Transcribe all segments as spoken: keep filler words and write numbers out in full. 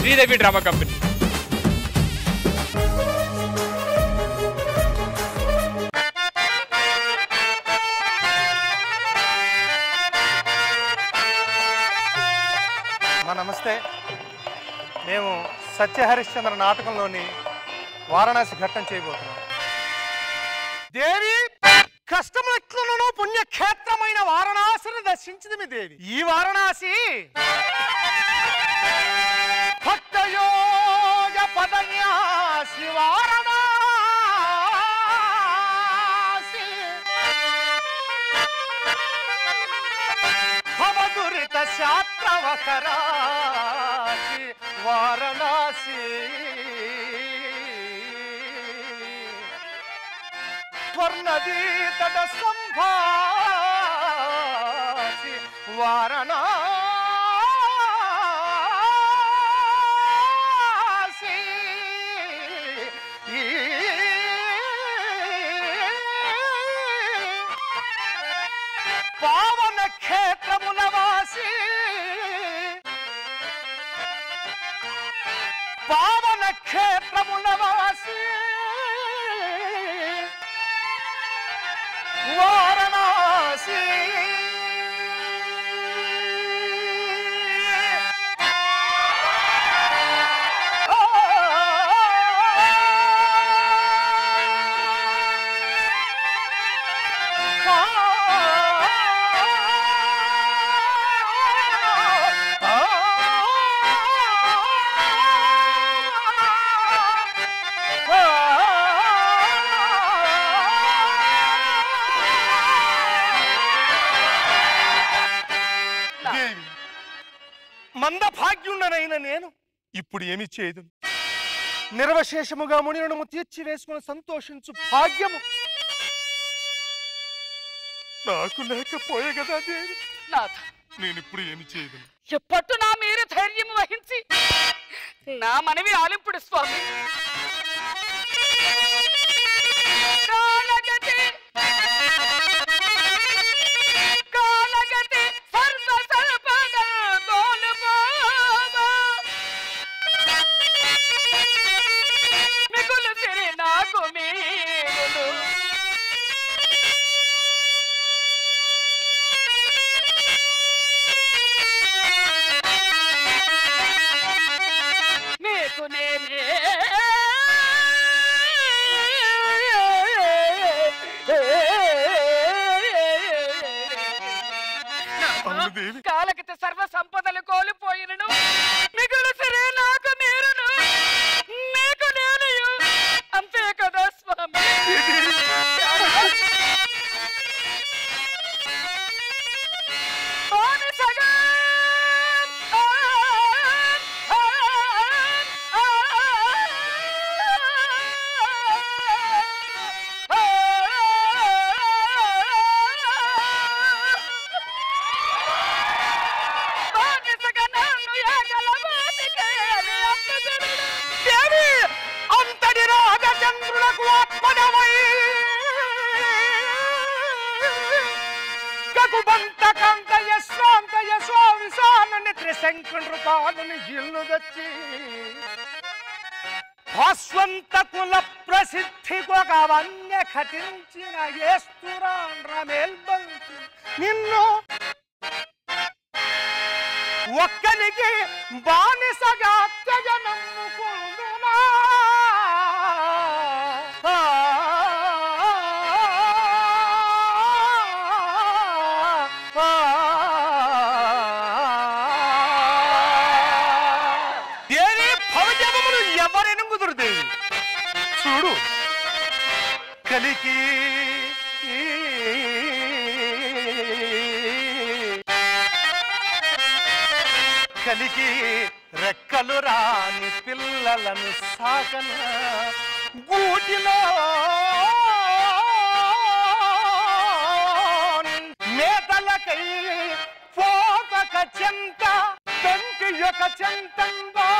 Sridevi drama company. నమస్తే. మేము సత్యహరిశ్చంద్ర నాటకంలోని వారణాసి ఘట్టం చేయబోతున్నాం. దేవి కష్టము ఎట్లునో పుణ్యక్షేత్రమైన వారణాసిని దర్శించింది మీ దేవి. ఈ వారణాసి భక్తయోగ పదన్యాసి వారణాసి భవదురిత శాత్రవకరాసి వారణాసి స్వర్ణదీ తట సంభాసి వారణాసి పావన క్షేత్రముల వాసి పావన క్షేత్రముల వాసి వారణాసి మందభాగ్యుండనైన నేను ఇప్పుడు ఏమి చేయదు? నిర్వశేషముగా మునిరుణము తీర్చి వేసుకుని సంతోషించు భాగ్యము నాకు లేకపోయే కదా దేవి. నేను ఇప్పుడు ఏమి చేయదు? ఎప్పట్టు నా మీరు ధైర్యం వహించి నా మనవి ఆలింపుడు స్వామి. కాలకిత సర్వ సంపదలు కోల్పోయినను మిగులు సరే నాకు మీరును నీకు నేను అంతే కదా స్వామి. భాస్వంతకుల ప్రసిద్ధికొకవన్య ఘటించిన ఏస్తురాండ్రమేల్బంతి నిన్ను ఒక్కనికి బానిసగా త్యజనమ్ముకుందునా. చూడు కలికి కలికి రెక్కలు రాని పిల్లలను సాగన గూటిలో మేతలకై పోతక చెంత తంటి యొక్క చెంతంగా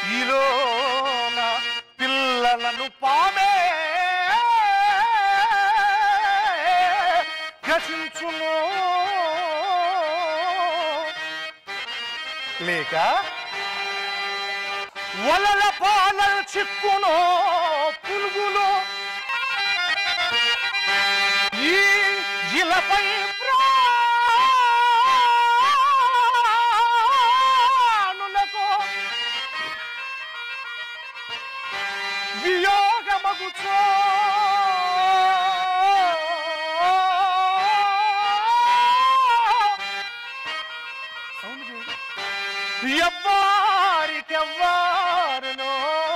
ఈలోన పిల్లలను పామే గసించును లేక వలల పాలలు చిక్కును పురుగులు ఈ ఇలపై ప్రాణులకు వియోగమగుచో ఎవ్వారికెవ్వారునో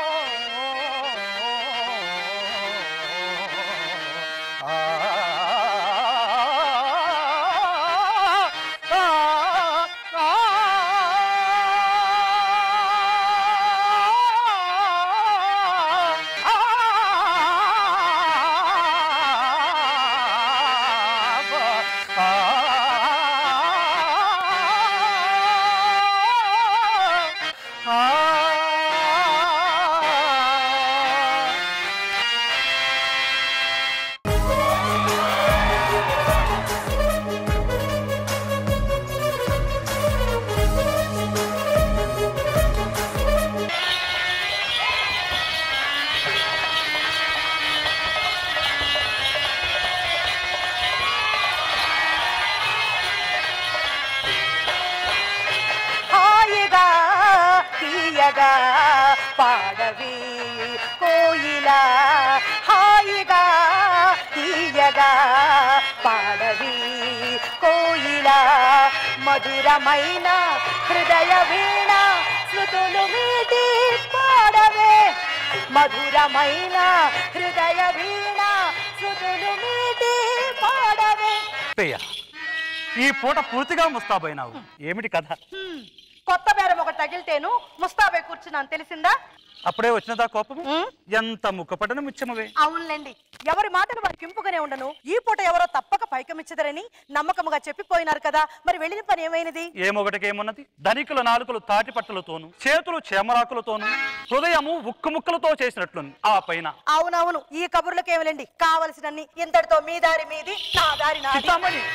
పాడవి కోయిలా హాయిగా తీయగా పాడవి కోయిలా మధురమైన హృదయ వీణ శృతులు మీటి పాడవే మధురమైన హృదయ వీణ శృతులు మీటి పాడవే. ఈ పూట పూర్తిగా ముస్తాబైనావు, ఏమిటి కథ? కొత్త బేరం ఒకటి తగిలితేను ముస్తాబై కూర్చున్నాను, తెలిసిందా? అప్పుడే వచ్చినదా కోపము? ఎంత ముక్కపడను ముచ్చమవే. అవునులేండి, ఎవరి మాటను వారికి ఇంపుగానే ఉండను. ఈ పూట ఎవరో తప్పక పైకమిచ్చదరని నమ్మకముగా చెప్పిపోయినారు కదా, మరి వెళ్ళిన పని ఏమైనది? ఏమొకటికేమున్నది, ధనికుల నాలుకలు తాటి పట్టలతోను, చేతులు చేమరాకులతోను, హృదయము ఉక్కు ముక్కలతో చేసినట్లు ఆ పైన. అవునవును, ఈ కబుర్లకేమిలేండి, కావలసినన్ని ఇంతటితో మీ దారి మీది, నా దారి నాది.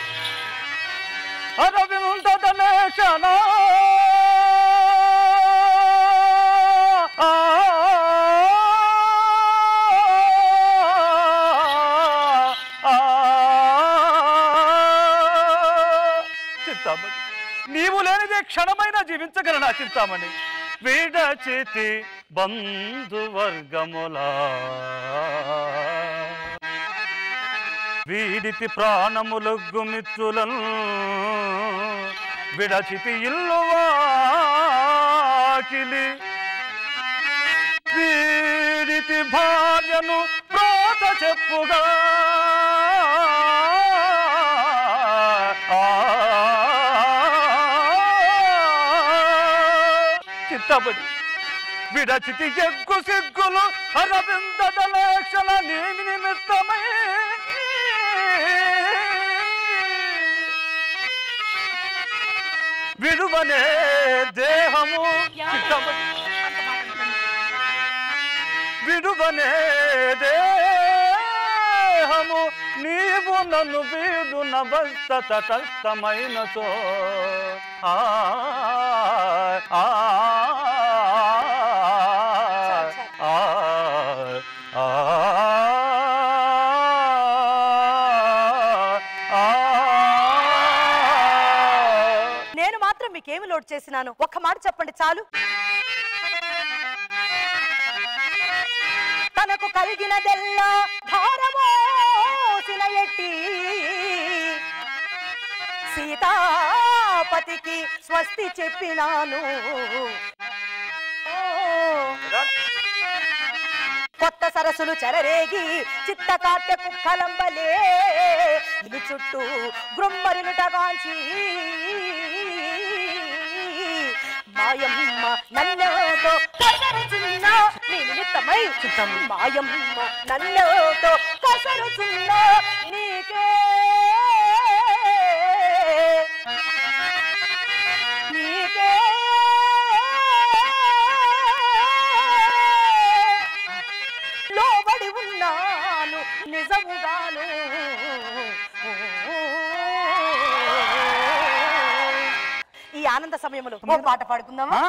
చింతామణి, నీవు లేనిదే క్షణమైనా జీవించగలనా చింతామణి? విడచితి బంధువర్గములా వీడితి ప్రాణములొగ్గు మిత్రులను విడచితి ఇల్లు వాకిలి వీడితి భార్యను ప్రోత చెప్పుగా చిత్తబడి విడచితి ఎగ్గు సిగ్గులు అరవింద దళక్షల నేమి నిమిత్తమై విడువనే దేహము విడువనే దేహము నీవు నన్ను వీడు నవస్త తటస్థమైనతో ఆ నేను మాత్రం మీకేమి లోడ్ చేసినాను? ఒక్క మాట చెప్పండి చాలు. తనకు కలిగినదెల్లా భారమోసిన ఎట్టి సీతాపతికి స్వస్తి చెప్పినాను. కొత్త సరస్సులు చెలరేగి చిత్త కాట్య కుక్కలంబలే ఇల్లు చుట్టూ గ్రుమ్మరినుటగాంచి మాయమ్మ నన్నోతో కసరుచున్నా నీ నిమిత్తమై మాయమ్మ నన్నోతో కసరుచున్నా నీకే నీకే ఆనంద సమయంలో ఓ పాట పాడుకుందామా?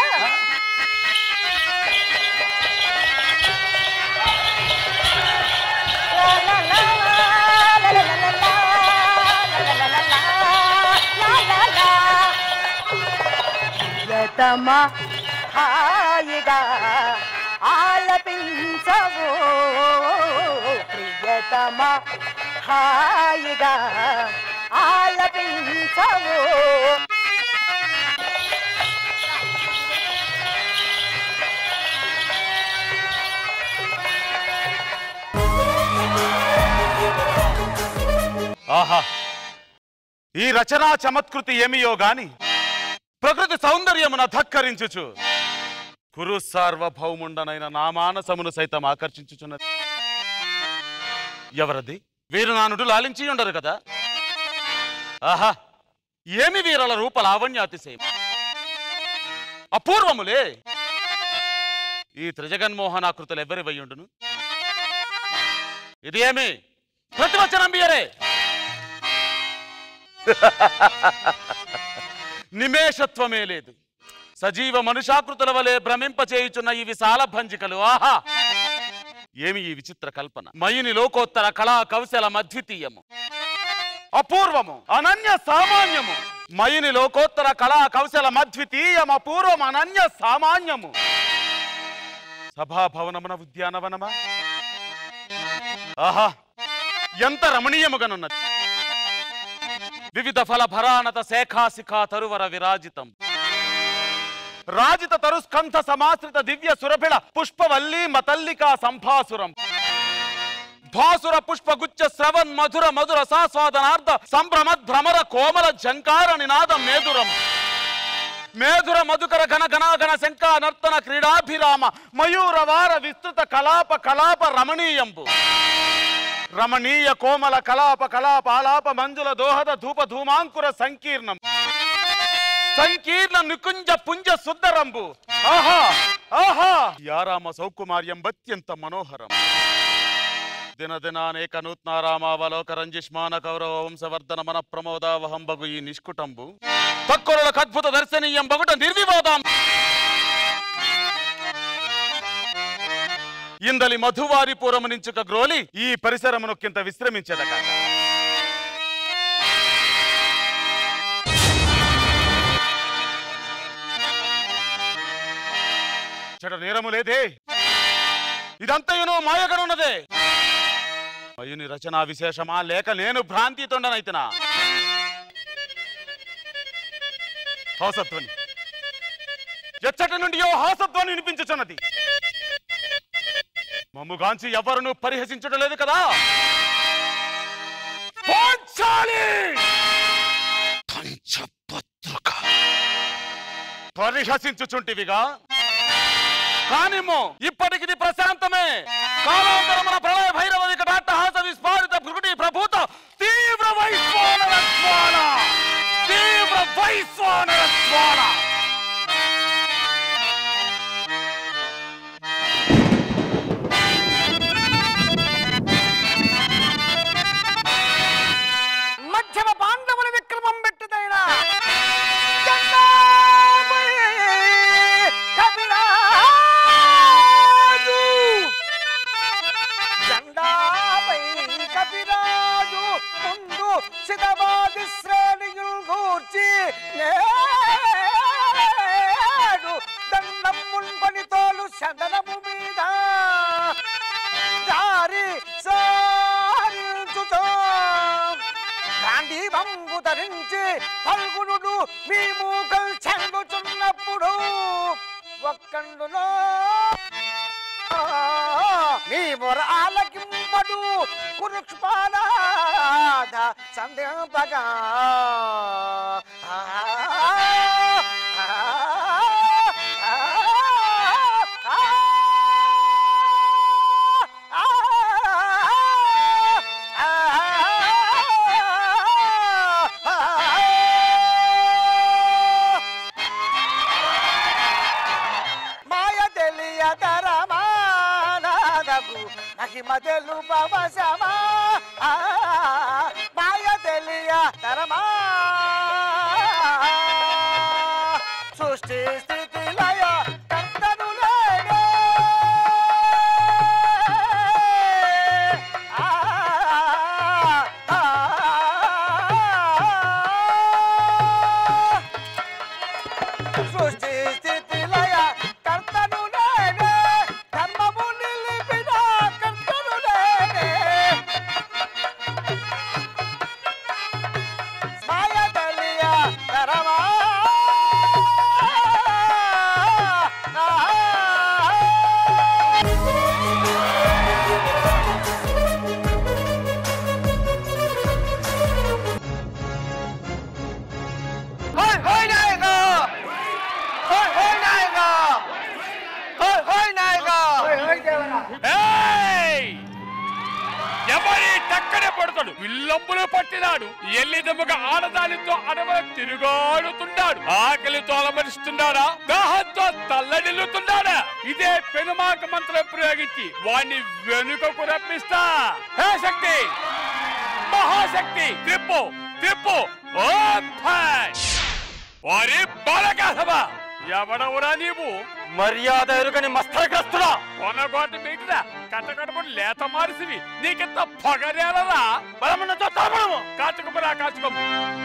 ప్రియతమా హాయిగా ఆలపించవో, ప్రియతమా హాయిగా ఆలపించవో. ఆహా, ఈ రచనా చమత్కృతి ఏమియో గాని ప్రకృతి సౌందర్యమున ధక్కరించుచు కురు సార్వభౌముండనైన నా మానసమును సైతం ఆకర్షించుచున్నది. ఎవరది? వీరనానుడు లాలించి ఉండరు కదా. ఆహా, ఏమి వీరల రూప లావణ్యాతిశయం అపూర్వములే. ఈ త్రిజగన్మోహనాకృతులు ఎవరి వయ్యుండును? ఇది ఏమి ప్రతివచనం బియరే? నిమేషత్వమే లేదు. సజీవ మనుషాకృతుల వలె భ్రమింపచేయుచున్న ఈ విశాల భంజికలు. ఆహా, ఏమి ఈ విచిత్ర కల్పన! మయుని లోకోత్తర కళా కౌశల మద్వితీయము, అపూర్వము, అనన్య సామాన్యము. మయుని లోకోత్తర కళా కౌశల మద్వితీయం, అపూర్వం, అనన్య సామాన్యము. సభాభవనమున ఉద్యానవనమా? ఆహా, ఎంత రమణీయముగానున్నది! వివిధ ఫల భరానత శేఖాశిఖా తరువర విరాజితం, రాజిత తరుస్కంధ సమాశ్రిత దివ్య సురభిళ పుష్పవల్లీ మతల్లికా సంభాసురం, భాసుర పుష్పగుచ్చ శ్రవన్ మధుర మధుర సాస్వాదనార్థ సంభ్రమద్ భ్రమర కోమల జంకార నినాదం మేధురం, మేధుర మధుకర ఘన ఘనాఘన శంకా నర్తన క్రీడాభిరామ మయూరవార విస్తృత కలాప కలాప రమణీయంబు, రమణీయ కోమల కలాప కలాప ఆలాప మంజుల దోహద ధూప ధూమాంకుర సంకీర్ణం, సంకీర్ణ నికుంజ పుంజ సుందరంబు. ఆహా ఆహా, యారామ సౌకుమార్యం అత్యంత మనోహరం. దినదినానేక నూత్నారామావలోక రంజిష్మాన కౌరవ వంశవర్ధన మన ప్రమోదావహం బగు ఈ నిష్కుటంబు తక్కువలకు అద్భుత దర్శనీయం బగుట నిర్వివాదం. ఇందలి మధువారిపురము నుంచుక గ్రోలి ఈ పరిసరమునొక్కింత విశ్రమించదక. చెడ నేరము లేదే, ఇదంతయును మాయగనున్నదే. మయుని రచనా విశేషమా, లేక నేను భ్రాంతి తొండనైతినా? హాసధ్వని ఎచ్చటి నుండియో హాసధ్వని వినిపించుచున్నది. మమ్ముగాంచి ఎవరును పరిహసించడం లేదు కదా? పరిహసించుచుంటివిగా కానిమో ఇప్పటికిది ప్రశాంతమే. కాలాంతరమున ప్రళయ భైరవ వికటాట్టహాస విస్ఫారిత భృగుటి ప్రభూత తీవ్ర వైశ్వానర జ్వాల, తీవ్ర వైశ్వానర జ్వాల. మధ్యమ పాండవుల విక్రమం పెట్టదైనా కపిరాజు ముందు సిద్ధవాది శ్రేణియులు గూర్చి నేడు దండమున్ పనితోలు చందనము మీద దారి సారించుతో గాంధీ బంబు ధరించి ఫల్గునుడు మీ మూకలు చెందుచున్నప్పుడు ఒక్కండులో నీ మొర ఆలకింపడు కురుక్షపాద సందేహపగా మహిమదెలు పవసమా మాయ తెలియ తరమా సృష్టి స్థితి లయ కర్తను నేనే. ఆ, ఆ, సృష్టి స్థితి లయ కర్తను నేనే. ధర్మము నిలిపిన కర్తను నేనే. స్మాయ తలియ కరమా హోయ్ హోయ్ నాయక హోయ్ హోయ్ నాయక హోయ్ హోయ్ నాయక హోయ్ హోయ్ దేవనా. ఏయ్! ఎవరి టక్కనే పడతాడు విల్లంబులు పట్టినాడు ఎల్లిదముగా ఆడదానితో అడవ తిరుగాడుతున్నాడు ఆకలితో అలమరిస్తున్నాడా దాహంతో తల్లడిల్లుతున్నాడా ఇదే పెనుమాక మంత్రం ప్రయోగించి వాణ్ణి వెనుకకు రప్పిస్తా హే శక్తి మహాశక్తి త్రిప్పు త్రిప్పు ఓం ఫట్ వారి బాలకాసభ ఎవడవురా నీవు మర్యాద ఎరుగని మస్తరగ్రస్తుడా కొనగోట మీటిదా కట్టకడపడు లేత మారిసివి నీకింత పొగరేలరా బలమున్నతో తలపడము కాచుకుమరా కాచుకోము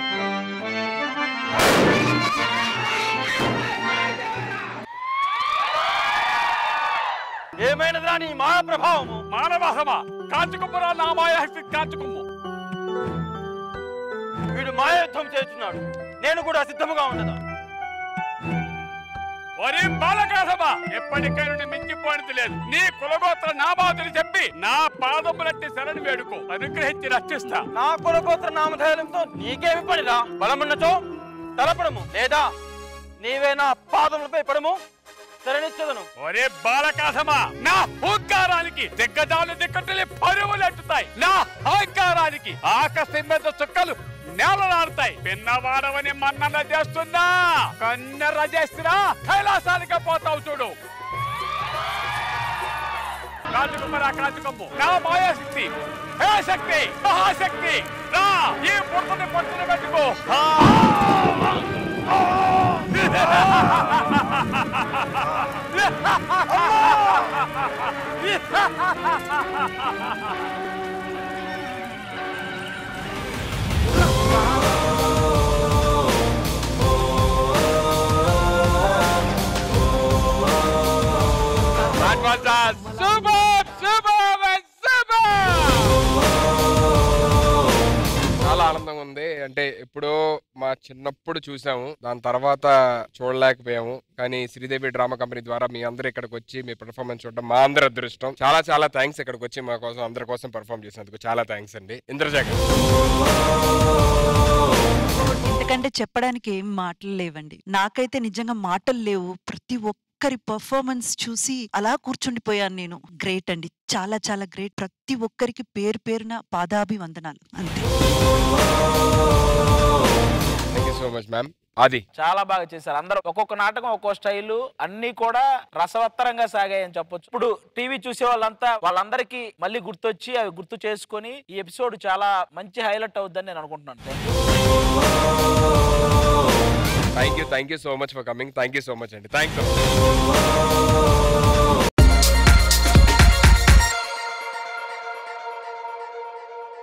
ఏమైనదిరా నీ మాయా ప్రభావము మానవాహమా కాచుకుమరా నా మాయాశక్తి కాచుకుమ్ము వీడు మాయాయుద్ధం చేస్తున్నాడు నేను కూడా సిద్ధముగా ఉన్నదా ఒరే బాలకాసభ ఎప్పటికైనా మించిపోయినది లేదు నీ కులగోత్ర నామాదులు చెప్పి నా పాదములట్టి శరణి వేడుకో అనుగ్రహించి రక్షిస్తా నా కులగోత్ర నామధేయంతో నీకేమి పనిరా బలమున్నతో తలపడము లేదా నీవే నా పాదములపై పడము శరణిచ్చదను ఒరే బాలకాసమా నా హుంకారానికి దిగ్గజాలు దిక్కటలే పరువులెట్టుతాయి నా అహంకారానికి ఆకాశం మీద చుక్కలు నేలలాడతాయి పిన్నవాడవని మన్నన చేస్తున్నా కన్నెర చేస్తున్నా కైలాసానికి పోతావు చూడు కాచుకుమ్మరా కాచుకమ్ము నా మాయాశక్తి హే శక్తి మహాశక్తి రా ఈ పుట్టని పట్టుని పెట్టుకో That was a super, super, super! చాలా ఆనందంగా ఉంది అంటే ఎప్పుడో మా చిన్నప్పుడు చూసాము దాని తర్వాత చూడలేకపోయాము కానీ శ్రీదేవి డ్రామా కంపెనీ ద్వారా మీ అందరూ ఇక్కడికి వచ్చి మీ పెర్ఫార్మెన్స్ చూడడం మా అందరి అదృష్టం చాలా చాలా థ్యాంక్స్ ఇక్కడికి వచ్చి మా కోసం అందరి కోసం పెర్ఫార్మ్ చేసినందుకు చాలా థ్యాంక్స్ అండి ఇంద్రజ గారు ఎందుకంటే చెప్పడానికి ఏం మాటలు లేవండి నాకైతే నిజంగా మాటలు లేవు ప్రతి ఒక్కరి పర్ఫార్మెన్స్ చూసి అలా కూర్చుండిపోయాను నేను గ్రేట్ అండి చాలా చాలా గ్రేట్ ప్రతి ఒక్కరికి పేరు పేరున పాదాభివందనాలు అంతే thank you so much ma'am అది చాలా బాగా చేశారు అందరూ ఒక్కొక్క నాటకం ఒక్కో స్టైల్ అన్ని కూడా రసవత్తరంగా సాగాయని చెప్పొచ్చు ఇప్పుడు టీవీ చూసే వాళ్ళంతా వాళ్ళందరికీ మళ్ళీ గుర్తొచ్చి అవి గుర్తు చేసుకొని ఈ ఎపిసోడ్ చాలా మంచి హైలైట్ అవుద్దని నేను అనుకుంటున్నాను thank you thank you so much for coming thank you so much అండి థ్యాంక్స్